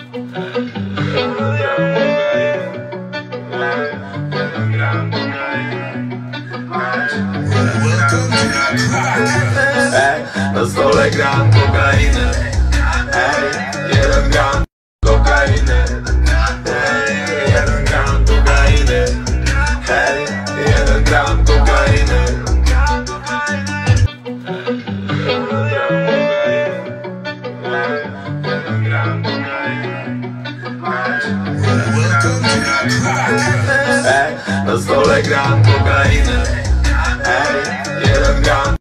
Na stole gram kokainę. Jeden gram kokainy. Jeden gram kokainy. Jeden gram kokainy. Na stole gram kokainę. Jeden gram